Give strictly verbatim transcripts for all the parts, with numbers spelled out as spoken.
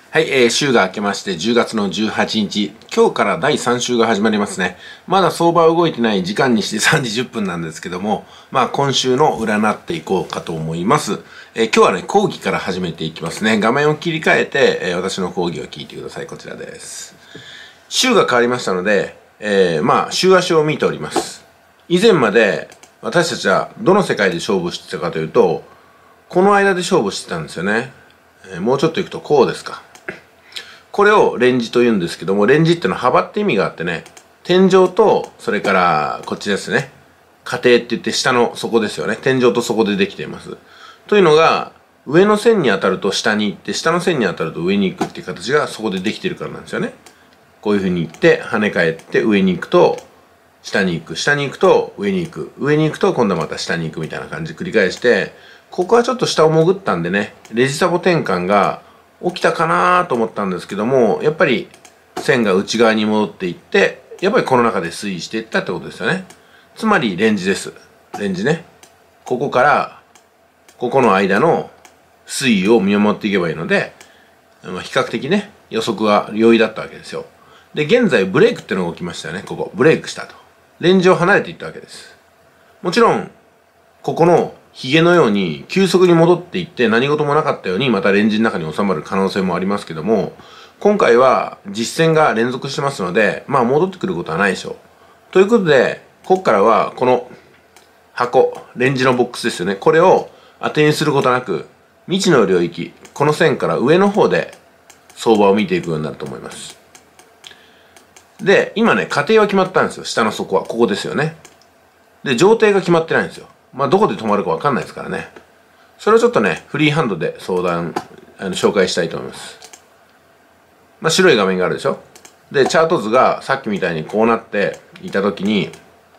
はい、えー、週が明けましてじゅうがつのじゅうはちにち、今日からだいさん週が始まりますね。まだ相場は動いてない時間にしてさんじじゅっぷんなんですけども、まあ今週の占っていこうかと思います。えー、今日はね、講義から始めていきますね。画面を切り替えて、えー、私の講義を聞いてください。こちらです。週が変わりましたので、えー、まあ週足を見ております。以前まで私たちはどの世界で勝負してたかというと、この間で勝負してたんですよね。えー、もうちょっといくとこうですか。これをレンジと言うんですけども、レンジっていうのは幅って意味があってね、天井と、それからこっちですね、下底って言って下の底ですよね。天井と底でできています。というのが、上の線に当たると下に行って、下の線に当たると上に行くっていう形がそこでできているからなんですよね。こういう風に行って、跳ね返って上に行くと、下に行く。下に行くと上に行く。上に行くと今度はまた下に行くみたいな感じで繰り返して、ここはちょっと下を潜ったんでね、レジサボ転換が起きたかなと思ったんですけども、やっぱり線が内側に戻っていって、やっぱりこの中で推移していったってことですよね。つまりレンジです。レンジね。ここからここの間の推移を見守っていけばいいので、まあ、比較的ね、予測は容易だったわけですよ。で、現在ブレイクっていうのが起きましたよね。ここ。ブレイクしたと。レンジを離れていったわけです。もちろん、ここのヒゲのように急速に戻っていって何事もなかったようにまたレンジの中に収まる可能性もありますけども、今回は実践が連続してますので、まあ戻ってくることはないでしょう。ということで、ここからはこの箱、レンジのボックスですよね。これを当てにすることなく、未知の領域、この線から上の方で相場を見ていくようになると思います。で、今ね、過程は決まったんですよ。下の底は。ここですよね。で、上底が決まってないんですよ。まあ、どこで止まるかわかんないですからね。それをちょっとね、フリーハンドで相談、あの、紹介したいと思います。まあ、白い画面があるでしょ。で、チャート図がさっきみたいにこうなっていたときに、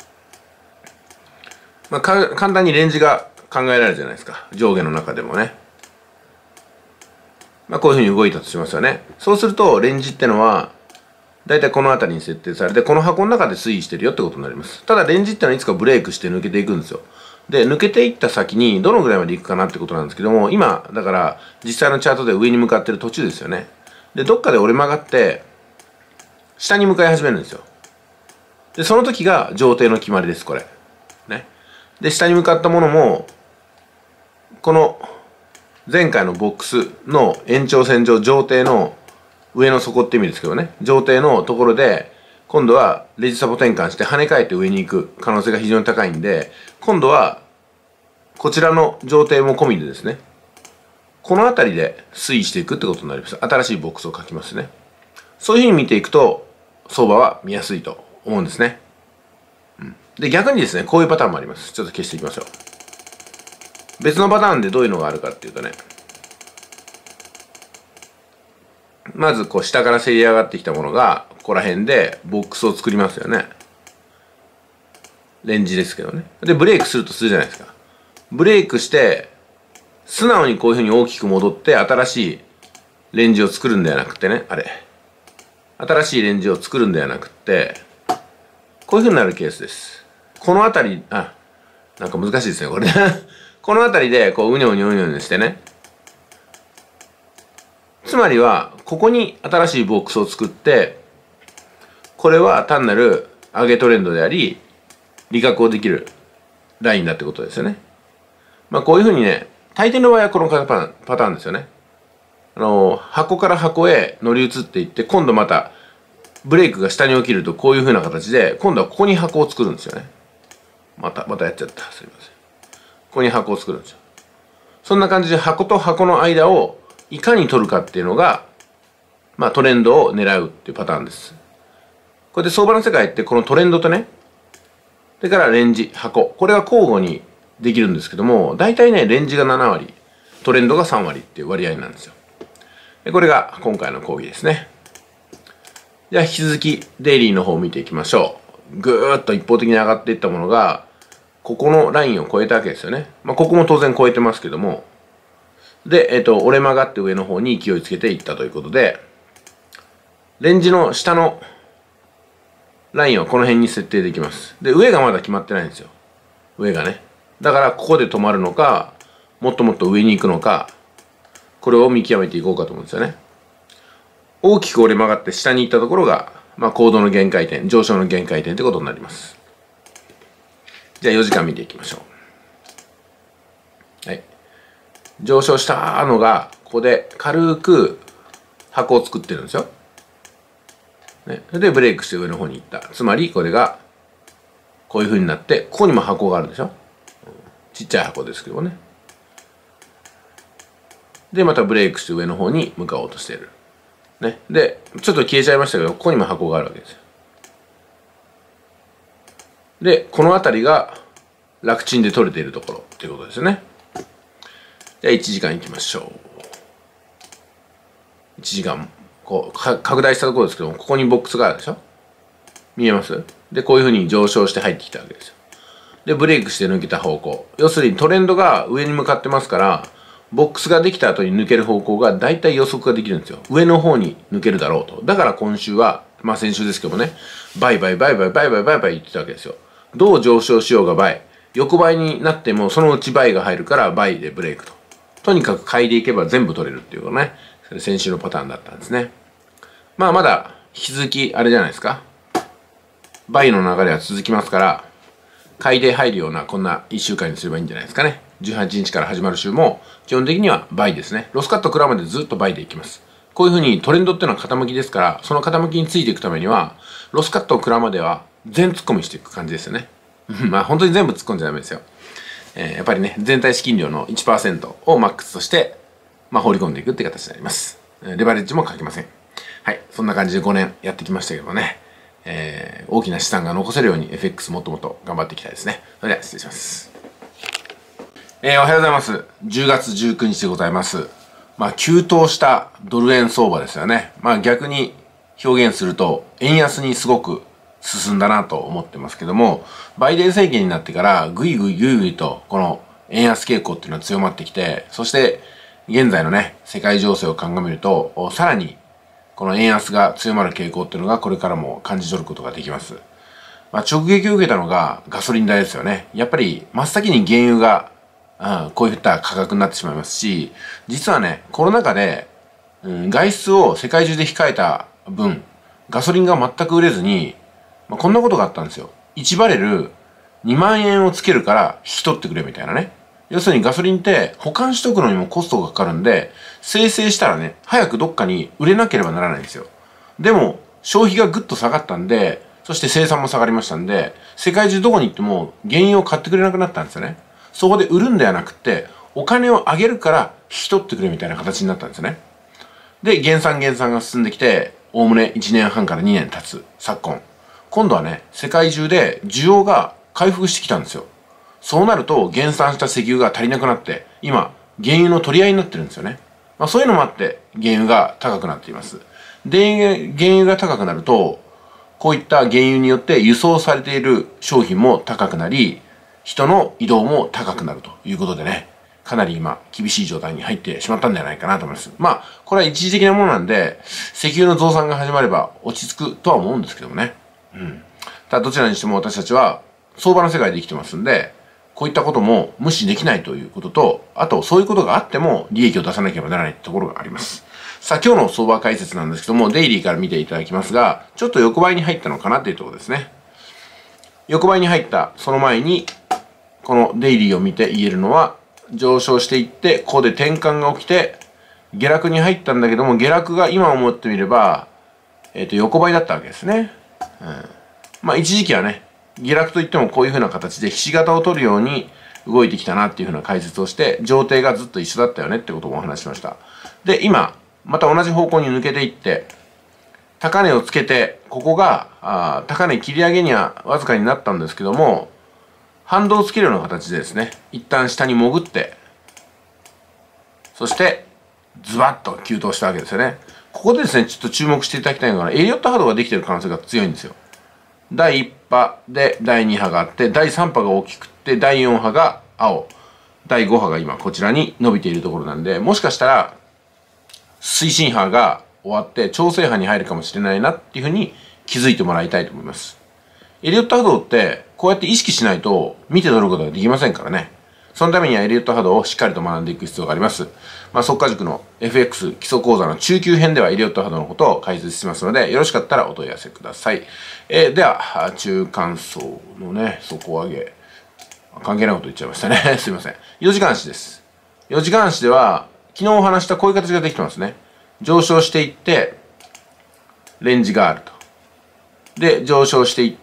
まあ、か、簡単にレンジが考えられるじゃないですか。上下の中でもね。まあ、こういうふうに動いたとしますよね。そうすると、レンジってのは、だいたいこの辺りに設定されて、この箱の中で推移してるよってことになります。ただ、レンジってのはいつかブレイクして抜けていくんですよ。で、抜けていった先にどのぐらいまで行くかなってことなんですけども、今、だから、実際のチャートで上に向かってる途中ですよね。で、どっかで折れ曲がって、下に向かい始めるんですよ。で、その時が上底の決まりです、これ。ね。で、下に向かったものも、この、前回のボックスの延長線上、上底の上の底って意味ですけどね、上底のところで、今度はレジサボ転換して跳ね返って上に行く可能性が非常に高いんで、今度はこちらの上底も込みでですね、この辺りで推移していくってことになります。新しいボックスを書きますね。そういうふうに見ていくと相場は見やすいと思うんですね。うん、で、逆にですね、こういうパターンもあります。ちょっと消していきましょう。別のパターンでどういうのがあるかっていうとね、まずこう下からせり上がってきたものがここら辺でボックスを作りますよね。レンジですけどね。で、ブレイクするとするじゃないですか。ブレイクして素直にこういうふうに大きく戻って新しいレンジを作るんではなくてね、あれ新しいレンジを作るんではなくて、こういうふうになるケースです。この辺り、あ、なんか難しいですねこれこの辺りでこううにょうにょうにょうにしてね、つまりは、ここに新しいボックスを作って、これは単なる上げトレンドであり、利確をできるラインだってことですよね。まあこういうふうにね、大抵の場合はこのパターン、パターンですよね。あの、箱から箱へ乗り移っていって、今度またブレイクが下に起きるとこういうふうな形で、今度はここに箱を作るんですよね。また、またやっちゃった。すいません。ここに箱を作るんですよ。そんな感じで箱と箱の間をいかに取るかっていうのが、まあトレンドを狙うっていうパターンです。これで相場の世界ってこのトレンドとね、それからレンジ、箱、これが交互にできるんですけども、大体ね、レンジがななわり、トレンドがさんわりっていう割合なんですよ。でこれが今回の講義ですね。じゃあ引き続きデイリーの方を見ていきましょう。ぐーっと一方的に上がっていったものが、ここのラインを超えたわけですよね。まあここも当然超えてますけども、で、えっと、折れ曲がって上の方に勢いつけていったということで、レンジの下のラインはこの辺に設定できます。で、上がまだ決まってないんですよ。上がね。だから、ここで止まるのか、もっともっと上に行くのか、これを見極めていこうかと思うんですよね。 大きく折れ曲がって下に行ったところが、まあ、高度の限界点、上昇の限界点ってことになります。じゃあよじかん見ていきましょう。はい。上昇したのが、ここで軽く箱を作ってるんですよ。ね、それでブレイクして上の方に行った。つまりこれがこういう風になって、ここにも箱があるでしょ。ちっちゃい箱ですけどね。で、またブレイクして上の方に向かおうとしている。ね。で、ちょっと消えちゃいましたけど、ここにも箱があるわけですよ。で、この辺りが楽ちんで取れているところっていうことですよね。じゃあいちじかんいきましょう。いちじかん、こう、拡大したところですけども、ここにボックスがあるでしょ。見えます？で、こういうふうに上昇して入ってきたわけですよ。で、ブレイクして抜けた方向。要するにトレンドが上に向かってますから、ボックスができた後に抜ける方向が大体予測ができるんですよ。上の方に抜けるだろうと。だから今週は、まあ先週ですけどもね、バイバイバイバイバイバイバイバイ言ってたわけですよ。どう上昇しようが倍。横ばいになってもそのうち倍が入るから倍でブレイクと。とにかく買いでいけば全部取れるっていうのがね、それ先週のパターンだったんですね。まあまだ引き続きあれじゃないですか。倍の流れは続きますから、買いで入るようなこんないっしゅうかんにすればいいんじゃないですかね。じゅうはちにちから始まる週も基本的には倍ですね。ロスカット食らうまでずっと倍でいきます。こういうふうにトレンドっていうのは傾きですから、その傾きについていくためには、ロスカットを食らうまでは全突っ込みしていく感じですよね。まあ本当に全部突っ込んじゃダメですよ。えー、やっぱりね、全体資金量の いちパーセント をマックスとして、まあ放り込んでいくっていう形になります。レバレッジもかけません。はい。そんな感じでごねんやってきましたけどもね。えー、大きな資産が残せるように エフエックス もっともっと頑張っていきたいですね。それでは失礼します。えー、おはようございます。じゅうがつじゅうくにちでございます。まあ、急騰したドル円相場ですよね。まあ逆に表現すると、円安にすごく進んだなと思ってますけども、バイデン政権になってからぐいぐいぐいぐいとこの円安傾向っていうのは強まってきて、そして現在のね、世界情勢を鑑みると、さらにこの円安が強まる傾向っていうのがこれからも感じ取ることができます。まあ、直撃を受けたのがガソリン代ですよね。やっぱり真っ先に原油が、うん、こういった価格になってしまいますし、実はね、コロナ禍で、うん、外出を世界中で控えた分、ガソリンが全く売れずに、まあ、こんなことがあったんですよ。いちバレルにまんえんをつけるから引き取ってくれみたいなね。要するにガソリンって保管しとくのにもコストがかかるんで、生成したらね、早くどっかに売れなければならないんですよ。でも、消費がぐっと下がったんで、そして生産も下がりましたんで、世界中どこに行っても原油を買ってくれなくなったんですよね。そこで売るんではなくって、お金をあげるから引き取ってくれみたいな形になったんですよね。で、減産減産が進んできて、おおむねいちねんはんからにねん経つ昨今。今度はね、世界中で需要が回復してきたんですよ。そうなると減産した石油が足りなくなって、今、原油の取り合いになってるんですよね。まあそういうのもあって、原油が高くなっています。で、原油が高くなると、こういった原油によって輸送されている商品も高くなり、人の移動も高くなるということでね、かなり今、厳しい状態に入ってしまったんじゃないかなと思います。まあ、これは一時的なものなんで、石油の増産が始まれば落ち着くとは思うんですけどもね。うん。ただどちらにしても私たちは相場の世界で生きてますんで、こういったことも無視できないということと、あとそういうことがあっても利益を出さなければならないところがあります。さあ今日の相場解説なんですけども、デイリーから見ていただきますが、ちょっと横ばいに入ったのかなっていうところですね。横ばいに入ったその前に、このデイリーを見て言えるのは、上昇していって、ここで転換が起きて、下落に入ったんだけども、下落が今思ってみれば、えっと、横ばいだったわけですね。うん、まあ一時期はね、下落といってもこういう風な形でひし形を取るように動いてきたなっていう風な解説をして、上底がずっと一緒だったよねってこともお話ししました。で、今、また同じ方向に抜けていって、高値をつけて、ここが、あ高値切り上げにはわずかになったんですけども、反動をつけるような形でですね、一旦下に潜って、そして、ズバッと急騰したわけですよね。ここでですね、ちょっと注目していただきたいのが、エリオット波動ができている可能性が強いんですよ。だいいち波でだいに波があって、だいさん波が大きくって、だいよん波が青、だいご波が今こちらに伸びているところなんで、もしかしたら、推進波が終わって調整波に入るかもしれないなっていうふうに気づいてもらいたいと思います。エリオット波動って、こうやって意識しないと見て取ることができませんからね。 そのためにはエリオット波動をしっかりと学んでいく必要があります。まあ、速稼塾の エフエックス 基礎講座の中級編ではエリオット波動のことを解説しますので、よろしかったらお問い合わせください。えー、では、中間層のね、底上げ。関係ないこと言っちゃいましたね。すいません。よじかん足です。よじかん足では、昨日お話したこういう形ができてますね。上昇していって、レンジがあると。で、上昇していって、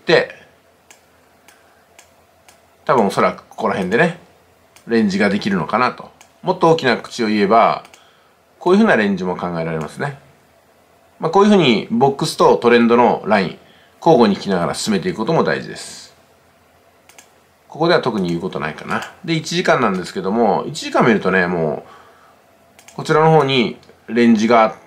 多分おそらくここら辺でね、レンジができるのかなと。もっと大きな口を言えば、こういうふうなレンジも考えられますね。まあ、こういうふうにボックスとトレンドのライン、交互に引きながら進めていくことも大事です。ここでは特に言うことないかな。で、いちじかんなんですけども、いちじかん見るとね、もう、こちらの方にレンジがあって、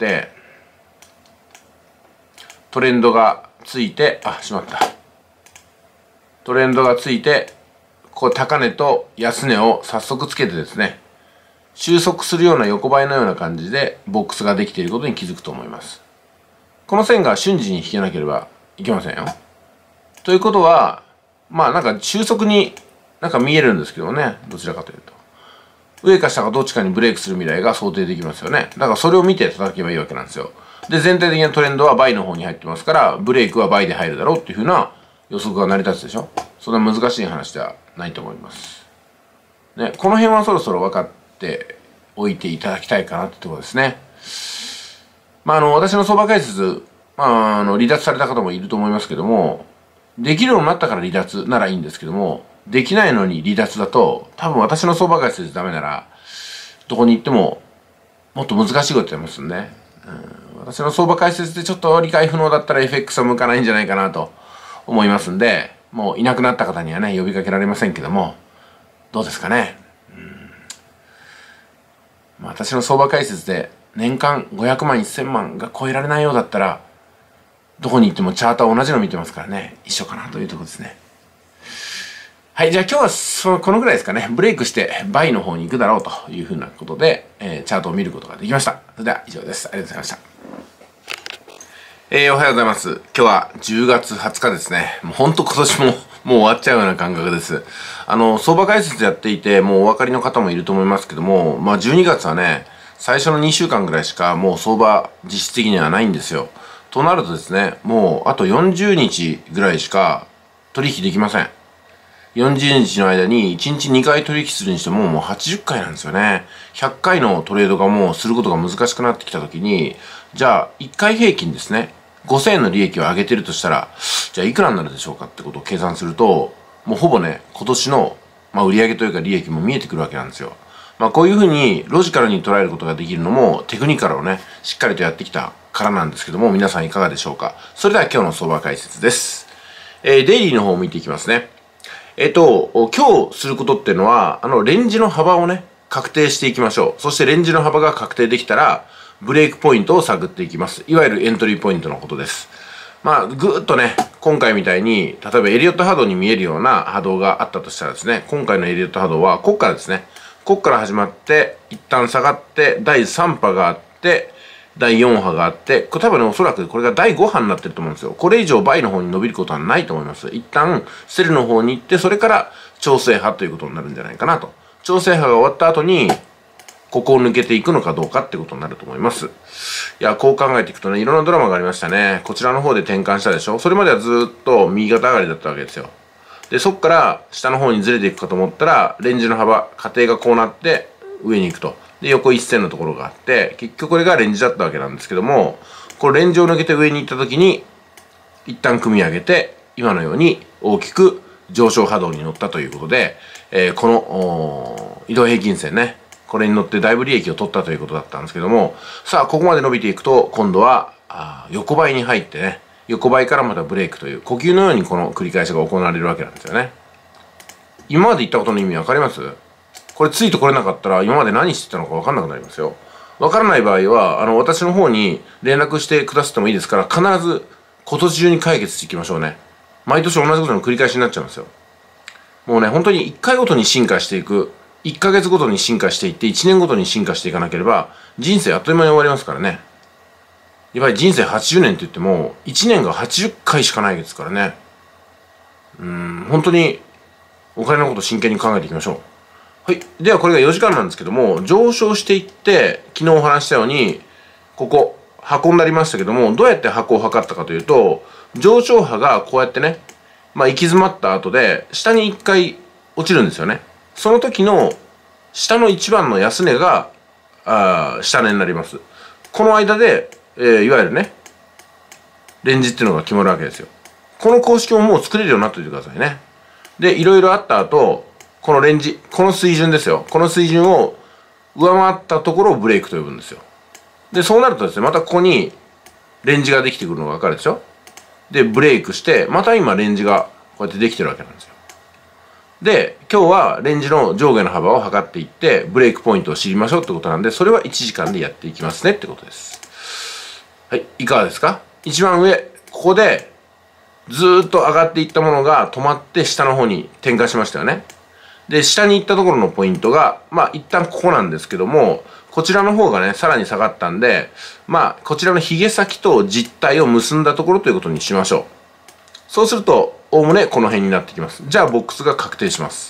トレンドがついて、あ、しまった。トレンドがついて、こう高値と安値を早速つけてですね、収束するような横ばいのような感じでボックスができていることに気づくと思います。この線が瞬時に引けなければいけませんよ。ということは、まあなんか収束になんか見えるんですけどね、どちらかというと。上か下かどっちかにブレイクする未来が想定できますよね。だからそれを見て叩けばいいわけなんですよ。で、全体的なトレンドは倍の方に入ってますから、ブレイクは倍で入るだろうっていうふうな予測が成り立つでしょ。そんな難しい話ではないと思います。ね、この辺はそろそろ分かっておいていただきたいかなってところですね。まあ、あの、私の相場解説、まあ、あの、離脱された方もいると思いますけども、できるようになったから離脱ならいいんですけども、できないのに離脱だと、多分私の相場解説でダメなら、どこに行っても、もっと難しいことやりますんで、うん、私の相場解説でちょっと理解不能だったら エフエックス は向かないんじゃないかなと思いますんで、もういなくなった方にはね、呼びかけられませんけども、どうですかね。うん、まあ、私の相場解説で年間ごひゃくまん、せんまんが超えられないようだったら、どこに行ってもチャートは同じの見てますからね、一緒かなというところですね。はい、じゃあ今日はそのこのぐらいですかね。ブレイクして倍の方に行くだろうというふうなことで、えー、チャートを見ることができました。それでは以上です。ありがとうございました。えー、おはようございます。今日はじゅうがつはつかですね。もうほんと今年ももう終わっちゃうような感覚です。あの、相場解説やっていて、もうお分かりの方もいると思いますけども、まあじゅうにがつはね、最初のにしゅうかんぐらいしかもう相場実質的にはないんですよ。となるとですね、もうあとよんじゅうにちぐらいしか取引できません。よんじゅうにちの間にいちにちにかい取引するにしてももうはちじゅっかいなんですよね。ひゃっかいのトレードがもうすることが難しくなってきたときに、じゃあいっかい平均ですね。ごせんえんの利益を上げてるとしたら、じゃあいくらになるでしょうかってことを計算すると、もうほぼね、今年の、まあ、売上というか利益も見えてくるわけなんですよ。まあこういうふうにロジカルに捉えることができるのもテクニカルをね、しっかりとやってきたからなんですけども、皆さんいかがでしょうか。それでは今日の相場解説です。えー、デイリーの方を見ていきますね。えっと、今日することっていうのは、あの、レンジの幅をね、確定していきましょう。そしてレンジの幅が確定できたら、ブレイクポイントを探っていきます。いわゆるエントリーポイントのことです。まあ、ぐーっとね、今回みたいに、例えばエリオット波動に見えるような波動があったとしたらですね、今回のエリオット波動は、こっからですね、こっから始まって、一旦下がって、だいさん波があって、だいよん波があって、これ多分ね、おそらくこれがだいご波になってると思うんですよ。これ以上倍の方に伸びることはないと思います。一旦、セルの方に行って、それから調整波ということになるんじゃないかなと。調整波が終わった後に、ここを抜けていくのかどうかってことになると思います。いや、こう考えていくとね、いろんなドラマがありましたね。こちらの方で転換したでしょ。それまではずっと右肩上がりだったわけですよ。で、そっから下の方にずれていくかと思ったら、レンジの幅、過程がこうなって上に行くと。で、横一線のところがあって、結局これがレンジだったわけなんですけども、このレンジを抜けて上に行った時に、一旦組み上げて、今のように大きく上昇波動に乗ったということで、えー、この移動平均線ね、これに乗ってだいぶ利益を取ったということだったんですけども、さあ、ここまで伸びていくと、今度はあ横ばいに入ってね、横ばいからまたブレイクという、呼吸のようにこの繰り返しが行われるわけなんですよね。今まで言ったことの意味わかります？これついてこれなかったら、今まで何してたのかわかんなくなりますよ。わからない場合は、あの、私の方に連絡してくださってもいいですから、必ず今年中に解決していきましょうね。毎年同じことの繰り返しになっちゃうんですよ。もうね、本当にいっかいごとに進化していく。いっかげつごとに進化していって、いちねんごとに進化していかなければ、人生あっという間に終わりますからね。やっぱり人生はちじゅうねんって言っても、いちねんがはちじゅっかいしかないですからね。うーん、本当にお金のこと真剣に考えていきましょう。 はい。ではこれがよじかんなんですけども、上昇していって、昨日お話ししたように、ここ、箱になりましたけども、どうやって箱を測ったかというと、上昇波がこうやってね、まあ行き詰まった後で、下に一回落ちるんですよね。その時の、下の一番の安値が、あ下値になります。この間で、えー、いわゆるね、レンジっていうのが決まるわけですよ。この公式ももう作れるようになっておいてくださいね。で、いろいろあった後、このレンジ、この水準ですよ。この水準を上回ったところをブレイクと呼ぶんですよ。で、そうなるとですね、またここにレンジができてくるのがわかるでしょ。で、ブレイクして、また今レンジがこうやってできてるわけなんですよ。で、今日はレンジの上下の幅を測っていって、ブレイクポイントを知りましょうってことなんで、それはいちじかんでやっていきますねってことです。はい、いかがですか？一番上、ここでずーっと上がっていったものが止まって下の方に転換しましたよね。で、下に行ったところのポイントが、まあ一旦ここなんですけども、こちらの方がね、さらに下がったんで、まあこちらの髭先と実体を結んだところということにしましょう。そうすると、おおむねこの辺になってきます。じゃあボックスが確定します。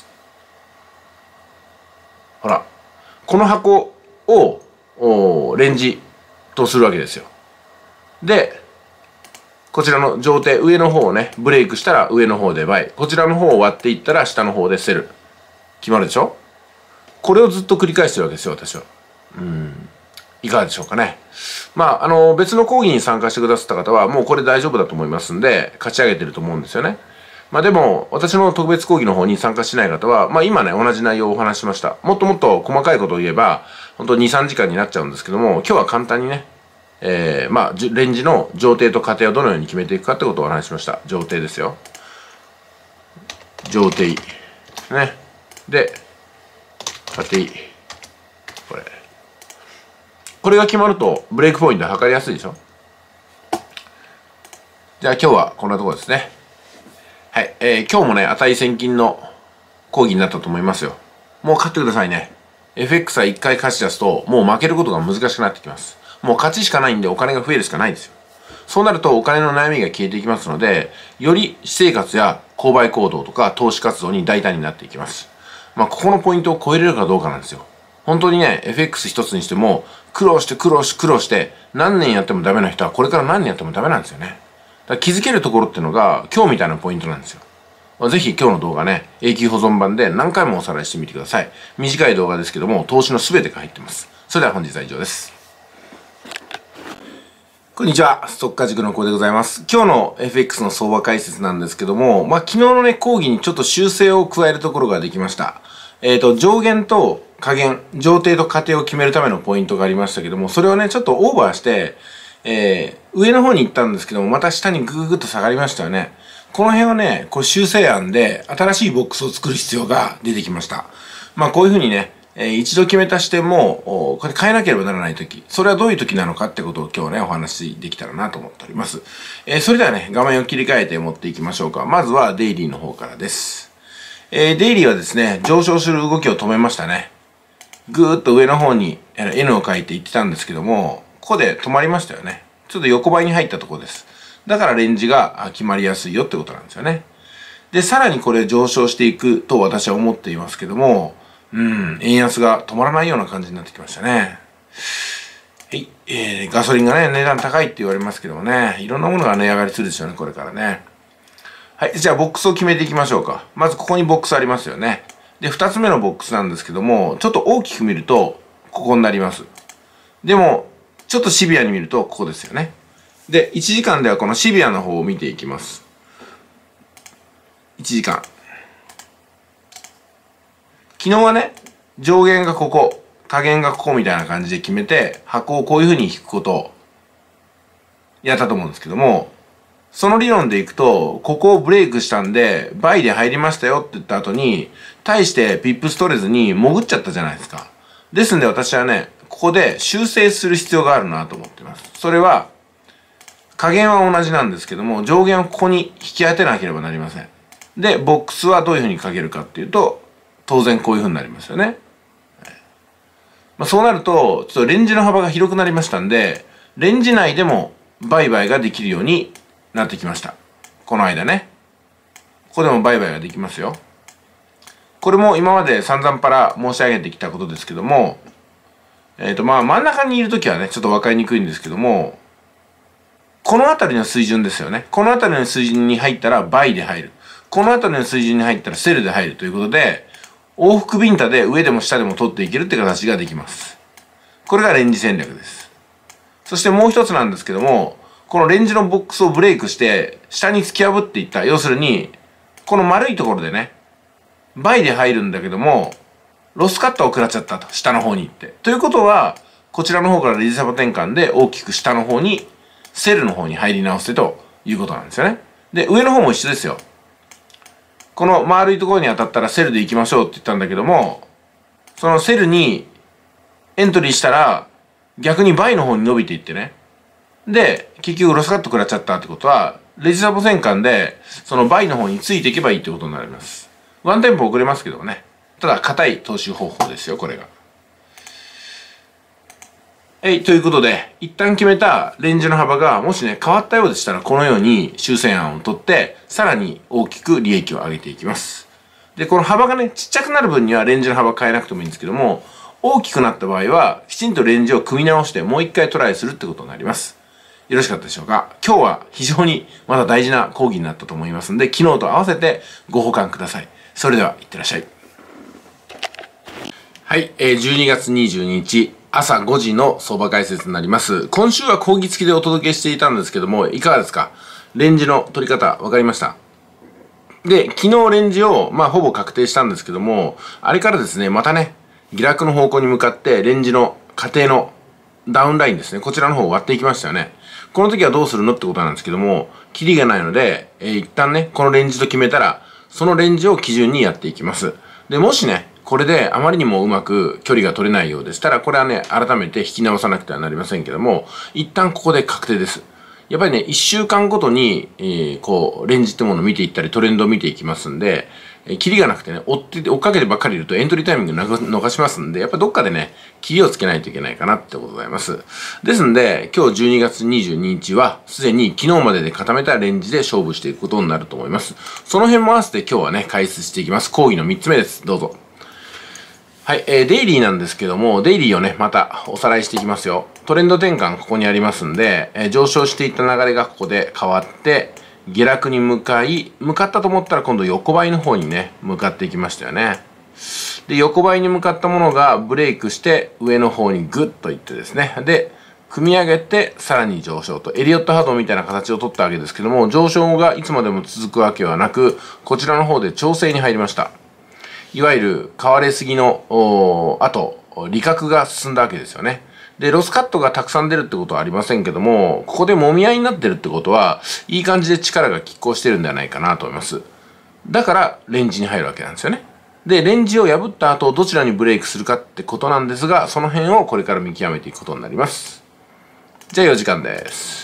ほら、この箱をレンジとするわけですよ。で、こちらの上手、上の方をね、ブレイクしたら上の方で倍。こちらの方を割っていったら下の方でセル。決まるでしょ？これをずっと繰り返してるわけですよ、私は。うん。いかがでしょうかね。まあ、あの、別の講義に参加してくださった方は、もうこれ大丈夫だと思いますんで、勝ち上げてると思うんですよね。まあでも、私の特別講義の方に参加しない方は、まあ今ね、同じ内容をお話ししました。もっともっと細かいことを言えば、本当に、さんじかんになっちゃうんですけども、今日は簡単にね、えー、まあ、レンジの上底と下底をどのように決めていくかってことをお話ししました。上底ですよ。上底。ね。で、下底。これ。これが決まると、ブレイクポイント測りやすいでしょ？じゃあ今日はこんなところですね。はい。えー、今日もね、値千金の講義になったと思いますよ。もう勝ってくださいね。エフエックス は一回勝ち出すと、もう負けることが難しくなってきます。もう勝ちしかないんでお金が増えるしかないんですよ。そうなるとお金の悩みが消えていきますので、より私生活や購買行動とか投資活動に大胆になっていきます。まあ、ここのポイントを超えれるかどうかなんですよ。本当にね、エフエックス 一つにしても、苦労して苦労して苦労して、何年やってもダメな人はこれから何年やってもダメなんですよね。だから気づけるところっていうのが、今日みたいなポイントなんですよ。ぜひ今日の動画ね、永久保存版で何回もおさらいしてみてください。短い動画ですけども、投資の全てが入ってます。それでは本日は以上です。こんにちは。ストッカー塾のコウでございます。今日の エフエックス の相場解説なんですけども、まあ、昨日のね、講義にちょっと修正を加えるところができました。えっと、上限と下限、上底と下底を決めるためのポイントがありましたけども、それをね、ちょっとオーバーして、えー、上の方に行ったんですけども、また下にグググッと下がりましたよね。この辺をね、こう修正案で新しいボックスを作る必要が出てきました。まあ、こういうふうにね、えー、一度決めた視点も、これ変えなければならないとき、それはどういうときなのかってことを今日ね、お話しできたらなと思っております。えー、それではね、画面を切り替えて持っていきましょうか。まずはデイリーの方からです。えー、デイリーはですね、上昇する動きを止めましたね。ぐーっと上の方に N を書いていってたんですけども、ここで止まりましたよね。ちょっと横ばいに入ったところです。だからレンジが決まりやすいよってことなんですよね。で、さらにこれ上昇していくと私は思っていますけども、うん、円安が止まらないような感じになってきましたね。はい、えー、ガソリンがね、値段高いって言われますけどもね、いろんなものが値上がりするでしょうね、これからね。はい、じゃあボックスを決めていきましょうか。まずここにボックスありますよね。で、二つ目のボックスなんですけども、ちょっと大きく見ると、ここになります。でも、ちょっとシビアに見ると、ここですよね。で、いちじかんではこのシビアの方を見ていきます。いちじかん。昨日はね、上限がここ、下限がここみたいな感じで決めて、箱をこういう風に引くことをやったと思うんですけども、その理論でいくと、ここをブレイクしたんで、倍で入りましたよって言った後に、対してピップス取れずに潜っちゃったじゃないですか。ですんで私はね、ここで修正する必要があるなと思ってます。それは、下限は同じなんですけども、上限をここに引き当てなければなりません。で、ボックスはどういう風にかけるかっていうと、当然こういう風になりますよね。まあ、そうなると、ちょっとレンジの幅が広くなりましたんで、レンジ内でも売買ができるようになってきました。この間ね。ここでも売買ができますよ。 これも今まで散々パラ申し上げてきたことですけども、えっとまあ真ん中にいるときはね、ちょっと分かりにくいんですけども、この辺りの水準ですよね。この辺りの水準に入ったらバイで入る。この辺りの水準に入ったらセルで入るということで、往復ビンタで上でも下でも取っていけるって形ができます。これがレンジ戦略です。そしてもう一つなんですけども、このレンジのボックスをブレイクして、下に突き破っていった。要するに、この丸いところでね、バイで入るんだけども、ロスカットを食らっちゃったと。下の方に行って。ということは、こちらの方からレジサバ転換で大きく下の方に、セルの方に入り直してということなんですよね。で、上の方も一緒ですよ。この丸いところに当たったらセルで行きましょうって言ったんだけども、そのセルにエントリーしたら、逆にバイの方に伸びていってね。で、結局ロスカット食らっちゃったってことは、レジサボ戦艦で、そのバイの方についていけばいいってことになります。ワンテンポ遅れますけどね。ただ、硬い投資方法ですよ、これが。はい、ということで、一旦決めたレンジの幅が、もしね、変わったようでしたら、このように修正案を取って、さらに大きく利益を上げていきます。で、この幅がね、ちっちゃくなる分にはレンジの幅変えなくてもいいんですけども、大きくなった場合は、きちんとレンジを組み直して、もう一回トライするってことになります。よろしかったでしょうか。今日は非常にまだ大事な講義になったと思いますので、昨日と合わせてご保管ください。それでは、いってらっしゃい。はい、えー、じゅうにがつにじゅうににち、朝ごじの相場解説になります。今週は講義付きでお届けしていたんですけども、いかがですか？レンジの取り方、わかりました？で、昨日レンジを、まあ、ほぼ確定したんですけども、あれからですね、またね、下落の方向に向かって、レンジの過程のダウンラインですね、こちらの方を割っていきましたよね。この時はどうするのってことなんですけども、キリがないので、えー、一旦ね、このレンジと決めたら、そのレンジを基準にやっていきます。で、もしね、これであまりにもうまく距離が取れないようでしたら、これはね、改めて引き直さなくてはなりませんけども、一旦ここで確定です。やっぱりね、いっしゅうかんごとに、えー、こう、レンジってものを見ていったり、トレンドを見ていきますんで、えー、キリがなくてね、追って、追っかけてばっかりいるとエントリータイミング逃しますんで、やっぱどっかでね、キリをつけないといけないかなってことでございます。ですんで、今日じゅうにがつにじゅうににちは、すでに昨日までで固めたレンジで勝負していくことになると思います。その辺も合わせて今日はね、解説していきます。講義のみっつめです。どうぞ。はい、えー、デイリーなんですけども、デイリーをね、またおさらいしていきますよ。トレンド転換ここにありますんで、えー、上昇していった流れがここで変わって、下落に向かい、向かったと思ったら今度横ばいの方にね、向かっていきましたよね。で、横ばいに向かったものがブレイクして上の方にグッといってですね。で、組み上げてさらに上昇と、エリオット波動みたいな形を取ったわけですけども、上昇がいつまでも続くわけはなく、こちらの方で調整に入りました。いわゆる買われすぎの、あと、利確が進んだわけですよね。で、ロスカットがたくさん出るってことはありませんけども、ここで揉み合いになってるってことは、いい感じで力が拮抗してるんではないかなと思います。だから、レンジに入るわけなんですよね。で、レンジを破った後、どちらにブレイクするかってことなんですが、その辺をこれから見極めていくことになります。じゃあ、よじかんです。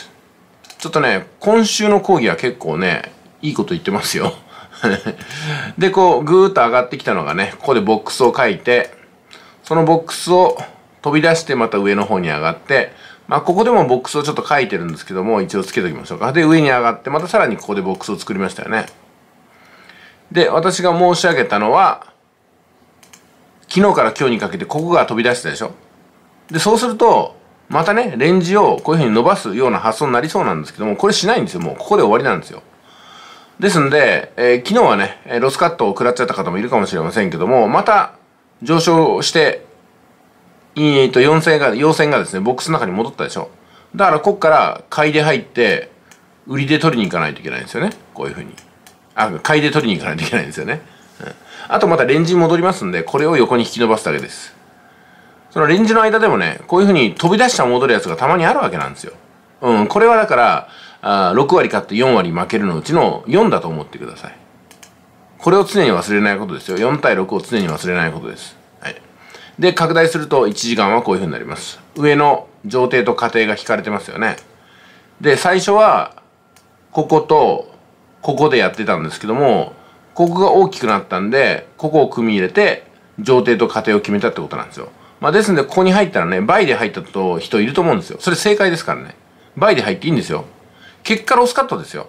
ちょっとね、今週の講義は結構ね、いいこと言ってますよ。で、こう、ぐーっと上がってきたのがね、ここでボックスを書いて、そのボックスを飛び出してまた上の方に上がって、まあ、ここでもボックスをちょっと書いてるんですけども、一応つけときましょうか。で、上に上がって、またさらにここでボックスを作りましたよね。で、私が申し上げたのは、昨日から今日にかけてここが飛び出したでしょ。で、そうすると、またね、レンジをこういうふうに伸ばすような発想になりそうなんですけども、これしないんですよ。もうここで終わりなんですよ。ですんで、えー、昨日はね、ロスカットを食らっちゃった方もいるかもしれませんけども、また上昇して、えーと、陽線が、陽線がですね、ボックスの中に戻ったでしょ。だから、こっから買いで入って、売りで取りに行かないといけないんですよね。こういうふうに。あ、買いで取りに行かないといけないんですよね。うん、あとまたレンジに戻りますんで、これを横に引き伸ばすだけです。そのレンジの間でもね、こういうふうに飛び出した戻るやつがたまにあるわけなんですよ。うん、これはだから、あろくわり勝ってよんわり負けるのうちのよんだと思ってください。これを常に忘れないことですよ。よんたいろくを常に忘れないことです。はい。で、拡大するといちじかんはこういうふうになります。上の上底と下底が引かれてますよね。で、最初は、ここと、ここでやってたんですけども、ここが大きくなったんで、ここを組み入れて、上底と下底を決めたってことなんですよ。まあ、ですんで、ここに入ったらね、倍で入った人いると思うんですよ。それ正解ですからね。倍で入っていいんですよ。結果ロスカットですよ。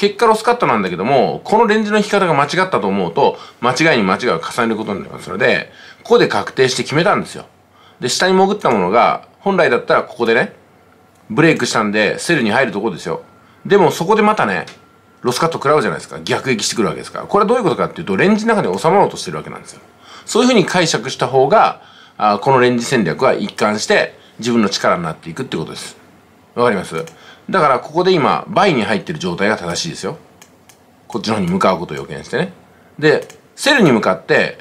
結果ロスカットなんだけども、このレンジの引き方が間違ったと思うと、間違いに間違いを重ねることになりますので、ここで確定して決めたんですよ。で、下に潜ったものが、本来だったらここでね、ブレイクしたんで、セルに入るところですよ。でもそこでまたね、ロスカット食らうじゃないですか。逆撃してくるわけですから。これはどういうことかっていうと、レンジの中に収まろうとしてるわけなんですよ。そういうふうに解釈した方が、あこのレンジ戦略は一貫して自分の力になっていくってことです。わかります？だからここで今、倍に入ってる状態が正しいですよ。こっちの方に向かうことを予見してね。で、セルに向かって、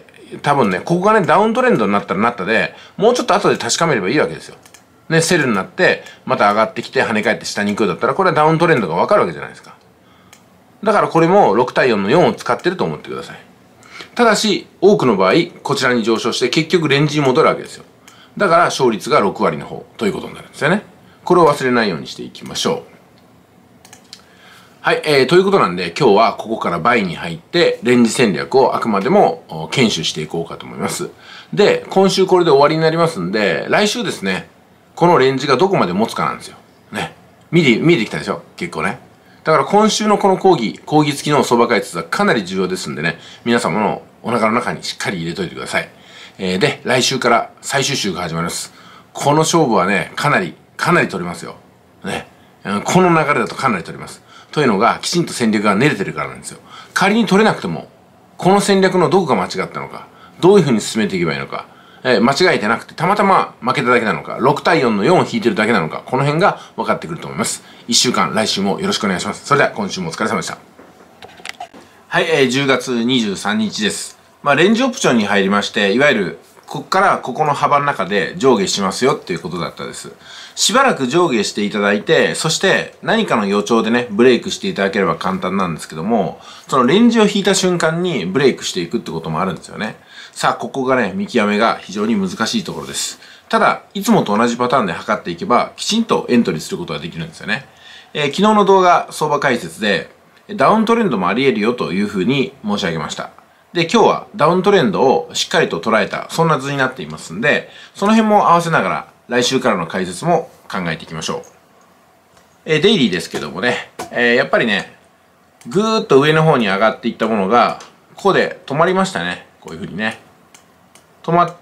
多分ね、ここがね、ダウントレンドになったらなったで、もうちょっと後で確かめればいいわけですよ。ね、セルになって、また上がってきて跳ね返って下に行くだったら、これはダウントレンドがわかるわけじゃないですか。だからこれもろく対よんのよんを使ってると思ってください。ただし、多くの場合、こちらに上昇して結局レンジに戻るわけですよ。だから勝率がろく割の方ということになるんですよね。これを忘れないようにしていきましょう。はい、えー、ということなんで今日はここから倍に入ってレンジ戦略をあくまでも研修していこうかと思います。で、今週これで終わりになりますんで、来週ですね、このレンジがどこまで持つかなんですよ。ね。見て、見えてきたでしょ？結構ね。だから今週のこの講義、講義付きの相場解説はかなり重要ですんでね、皆様のお腹の中にしっかり入れといてください。えー、で、来週から最終週が始まります。この勝負はね、かなり、かなり取りますよ。ね。この流れだとかなり取ります。というのが、きちんと戦略が練れてるからなんですよ。仮に取れなくても、この戦略のどこが間違ったのか、どういうふうに進めていけばいいのか、えー、間違えてなくて、たまたま負けただけなのか、ろく対よんのよんを引いてるだけなのか、この辺が分かってくると思います。いっしゅうかん、来週もよろしくお願いします。それでは今週もお疲れ様でした。はい、えー、じゅうがつにじゅうさんにちです。まあ、レンジオプションに入りまして、いわゆる、ここからここの幅の中で上下しますよっていうことだったです。しばらく上下していただいて、そして何かの予兆でね、ブレイクしていただければ簡単なんですけども、そのレンジを引いた瞬間にブレイクしていくってこともあるんですよね。さあ、ここがね、見極めが非常に難しいところです。ただ、いつもと同じパターンで測っていけば、きちんとエントリーすることができるんですよね。えー、昨日の動画、相場解説で、ダウントレンドもあり得るよというふうに申し上げました。で、今日はダウントレンドをしっかりと捉えた、そんな図になっていますんで、その辺も合わせながら、来週からの解説も考えていきましょう。えー、デイリーですけどもね、えー、やっぱりね、ぐーっと上の方に上がっていったものが、ここで止まりましたね。こういうふうにね。止まって、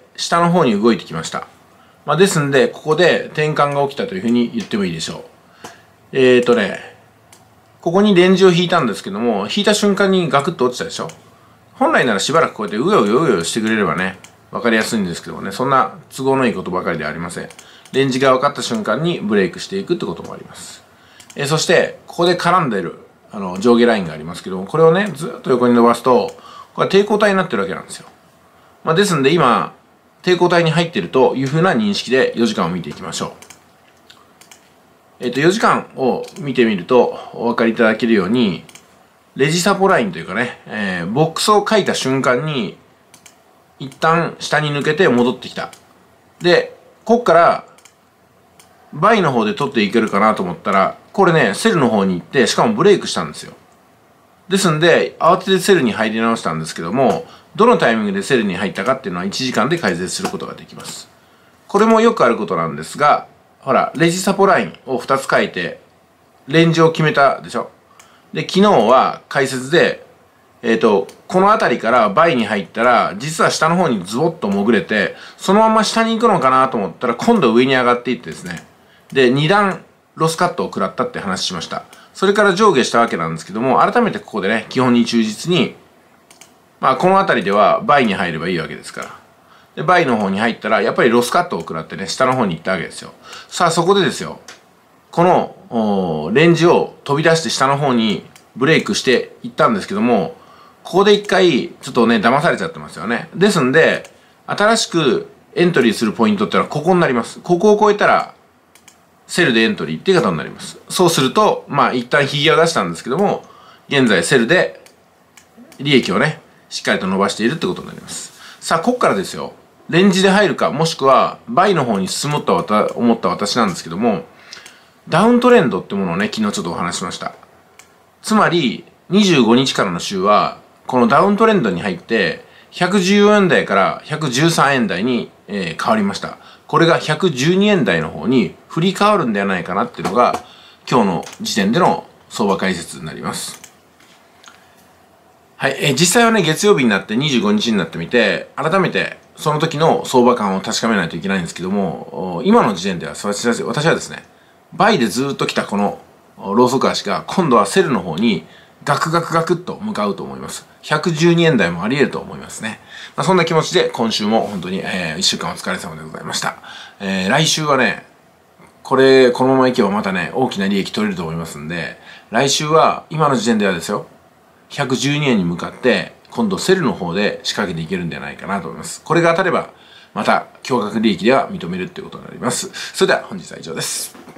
下の方に動いてきました。まあ、ですんで、ここで転換が起きたというふうに言ってもいいでしょう。えーとね、ここにレンジを引いたんですけども、引いた瞬間にガクッと落ちたでしょ。本来ならしばらくこうやってうようようよしてくれればね、わかりやすいんですけどもね、そんな都合のいいことばかりではありません。レンジが分かった瞬間にブレイクしていくってこともあります。えー、そして、ここで絡んでいる、あの、上下ラインがありますけども、これをね、ずっと横に伸ばすと、これは抵抗体になってるわけなんですよ。まあ、ですんで今、抵抗体に入っているというふうな認識でよじかんを見ていきましょう。えっと、よじかんを見てみると、お分かりいただけるように、レジサポラインというかね、えー、ボックスを書いた瞬間に、一旦下に抜けて戻ってきた。で、こっから、倍の方で取っていけるかなと思ったら、これね、セルの方に行って、しかもブレイクしたんですよ。ですんで、慌ててセルに入り直したんですけども、どのタイミングでセルに入ったかっていうのはいちじかんで解説することができます。これもよくあることなんですが、ほら、レジサポラインをふたつ書いて、レンジを決めたでしょ。で、昨日は解説で、えっと、この辺りから倍に入ったら、実は下の方にズボッと潜れて、そのまま下に行くのかなと思ったら、今度上に上がっていってですね。で、に段ロスカットを食らったって話しました。それから上下したわけなんですけども、改めてここでね、基本に忠実に、まあ、この辺りでは倍に入ればいいわけですから。で、倍の方に入ったら、やっぱりロスカットを食らってね、下の方に行ったわけですよ。さあ、そこでですよ。この、レンジを飛び出して下の方にブレイクしていったんですけども、ここで一回、ちょっとね、騙されちゃってますよね。ですんで、新しくエントリーするポイントってのはここになります。ここを超えたら、セルでエントリーっていう形になります。そうすると、まあ、一旦ヒゲを出したんですけども、現在セルで利益をね、しっかりと伸ばしているってことになります。さあ、こっからですよ。レンジで入るか、もしくは、倍の方に進むと思った私なんですけども、ダウントレンドってものをね、昨日ちょっとお話しました。つまり、にじゅうごにちからの週は、このダウントレンドに入って、ひゃくじゅうよえん台からひゃくじゅうさんえん台に、えー、変わりました。これがひゃくじゅうにえん台の方に振り変わるんではないかなっていうのが、今日の時点での相場解説になります。はい、えー、実際はね、月曜日になってにじゅうごにちになってみて、改めてその時の相場感を確かめないといけないんですけども、今の時点では私はですね、バイでずっと来たこのローソク足が今度はセルの方にガクガクガクっと向かうと思います。ひゃくじゅうにえん台もあり得ると思いますね。まあ、そんな気持ちで今週も本当に、えー、いっしゅうかんお疲れ様でございました。えー、来週はね、これ、このままいけばまたね、大きな利益取れると思いますんで、来週は今の時点ではですよ、ひゃくじゅうにえんに向かって今度セルの方で仕掛けていけるんじゃないかなと思います。これが当たれば、また驚愕利益では認めるっていうことになります。それでは本日は以上です。